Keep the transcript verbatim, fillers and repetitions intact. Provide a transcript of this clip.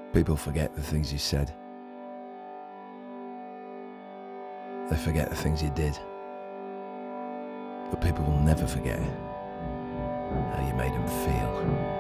People forget the things you said. They forget the things you did. But people will never forget how you made them feel.